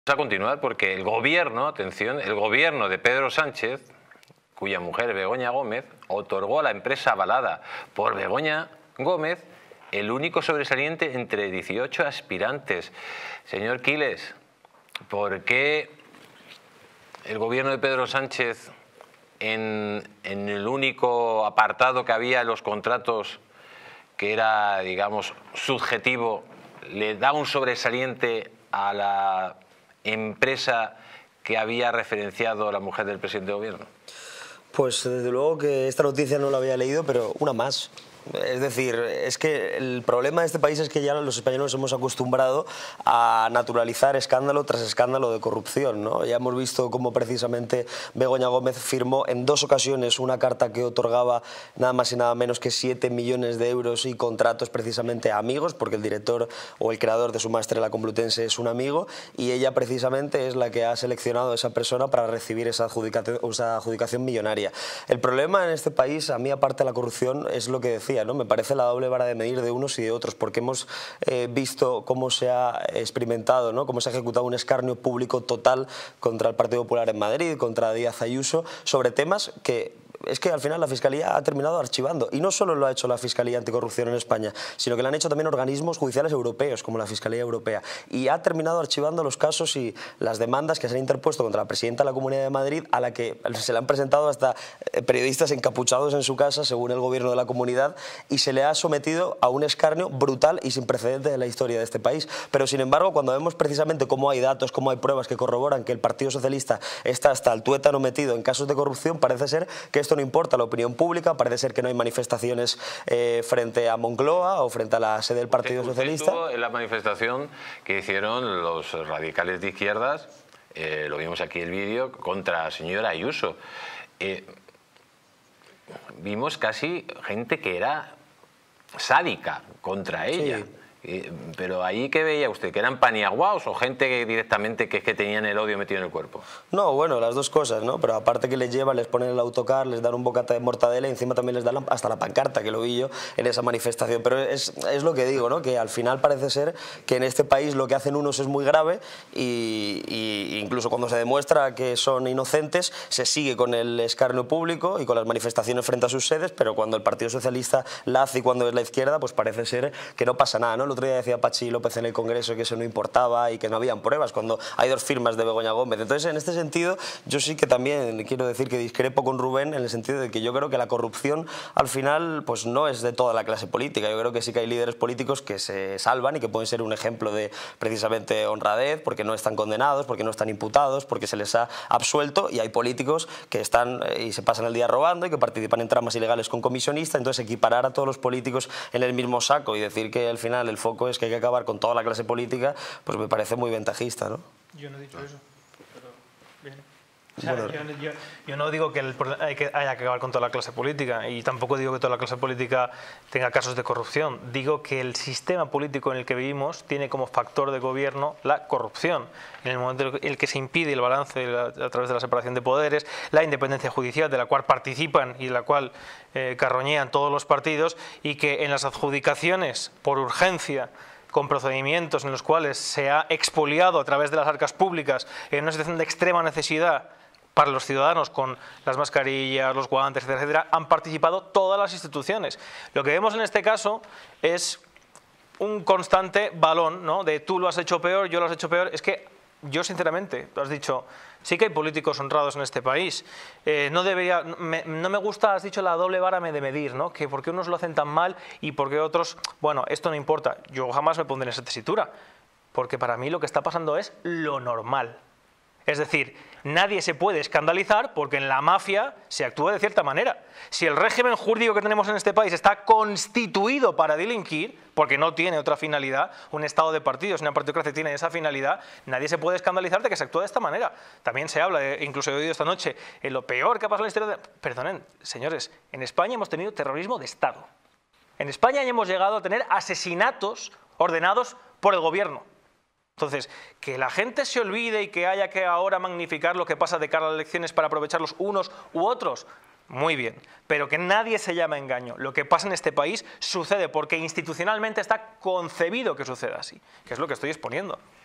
A continuar porque el gobierno, atención, el gobierno de Pedro Sánchez, cuya mujer Begoña Gómez, otorgó a la empresa avalada por Begoña Gómez el único sobresaliente entre 18 aspirantes. Señor Quiles, ¿por qué el gobierno de Pedro Sánchez en el único apartado que había en los contratos, que era, digamos, subjetivo, le da un sobresaliente a la empresa que había referenciado la mujer del presidente de gobierno? Pues desde luego que esta noticia no la había leído, pero una más. Es decir, es que el problema de este país es que ya los españoles nos hemos acostumbrado a naturalizar escándalo tras escándalo de corrupción, ¿no? Ya hemos visto cómo precisamente Begoña Gómez firmó en 2 ocasiones una carta que otorgaba nada más y nada menos que 7 millones de euros y contratos precisamente a amigos, porque el director o el creador de Su Máster la Complutense es un amigo, y ella precisamente es la que ha seleccionado a esa persona para recibir esa adjudicación millonaria. El problema en este país, a mí aparte de la corrupción, es lo que decía, ¿no? Me parece la doble vara de medir de unos y de otros, porque hemos visto cómo se ha experimentado, ¿no? Cómo se ha ejecutado un escarnio público total contra el Partido Popular en Madrid, contra Díaz Ayuso, sobre temas que es que al final la Fiscalía ha terminado archivando. Y no solo lo ha hecho la Fiscalía Anticorrupción en España, sino que lo han hecho también organismos judiciales europeos, como la Fiscalía Europea. Y ha terminado archivando los casos y las demandas que se han interpuesto contra la presidenta de la Comunidad de Madrid, a la que se le han presentado hasta periodistas encapuchados en su casa, según el gobierno de la comunidad, y se le ha sometido a un escarnio brutal y sin precedentes en la historia de este país. Pero sin embargo, cuando vemos precisamente cómo hay datos, cómo hay pruebas que corroboran que el Partido Socialista está hasta el tuétano metido en casos de corrupción, parece ser que esto no importa a la opinión pública, parece ser que no hay manifestaciones frente a Moncloa o frente a la sede del Partido Socialista. Estuvo en la manifestación que hicieron los radicales de izquierdas, lo vimos aquí el vídeo, contra la señora Ayuso. Vimos casi gente que era sádica contra ella. Sí. Pero ahí, ¿qué veía usted? ¿Que eran paniaguaos o gente que directamente que tenían el odio metido en el cuerpo? No, bueno, las dos cosas, ¿no? Pero aparte que les llevan, les ponen el autocar, les dan un bocata de mortadela y encima también les dan hasta la pancarta, que lo vi yo en esa manifestación. Pero es lo que digo, ¿no? Que al final parece ser que en este país lo que hacen unos es muy grave y incluso cuando se demuestra que son inocentes se sigue con el escarnio público y con las manifestaciones frente a sus sedes, pero cuando el Partido Socialista la hace y cuando es la izquierda, pues parece ser que no pasa nada, ¿no? El otro día decía Pachi López en el Congreso que eso no importaba y que no habían pruebas, cuando hay 2 firmas de Begoña Gómez. Entonces, en este sentido, yo sí que también quiero decir que discrepo con Rubén en el sentido de que yo creo que la corrupción al final pues no es de toda la clase política. Yo creo que sí que hay líderes políticos que se salvan y que pueden ser un ejemplo de precisamente honradez, porque no están condenados, porque no están imputados, porque se les ha absuelto, y hay políticos que están y se pasan el día robando y que participan en tramas ilegales con comisionistas. Entonces, equiparar a todos los políticos en el mismo saco y decir que al final el foco es que hay que acabar con toda la clase política, pues me parece muy ventajista, ¿no? Yo no he dicho eso, pero bien. O sea, yo no digo que haya que acabar con toda la clase política y tampoco digo que toda la clase política tenga casos de corrupción. Digo que el sistema político en el que vivimos tiene como factor de gobierno la corrupción. En el momento en el que se impide el balance a través de la separación de poderes, la independencia judicial de la cual participan y de la cual carroñean todos los partidos, y que en las adjudicaciones por urgencia, con procedimientos en los cuales se ha expoliado a través de las arcas públicas en una situación de extrema necesidad para los ciudadanos, con las mascarillas, los guantes, etcétera, etcétera, han participado todas las instituciones. Lo que vemos en este caso es un constante balón, ¿no? De tú lo has hecho peor, yo lo has hecho peor. Es que yo, sinceramente, tú has dicho, sí que hay políticos honrados en este país. No me gusta, has dicho, la doble vara de medir, ¿no? Que por qué unos lo hacen tan mal y por qué otros, bueno, esto no importa. Yo jamás me pondré en esa tesitura, porque para mí lo que está pasando es lo normal. Es decir, nadie se puede escandalizar porque en la mafia se actúa de cierta manera. Si el régimen jurídico que tenemos en este país está constituido para delinquir, porque no tiene otra finalidad, un estado de partidos, una partidocracia tiene esa finalidad, nadie se puede escandalizar de que se actúa de esta manera. También se habla, incluso he oído esta noche, en lo peor que ha pasado en la historia de... Perdonen, señores, en España hemos tenido terrorismo de Estado. En España hemos llegado a tener asesinatos ordenados por el gobierno. Entonces, que la gente se olvide y que haya que ahora magnificar lo que pasa de cara a las elecciones para aprovechar los unos u otros, muy bien, pero que nadie se llame a engaño. Lo que pasa en este país sucede porque institucionalmente está concebido que suceda así, que es lo que estoy exponiendo.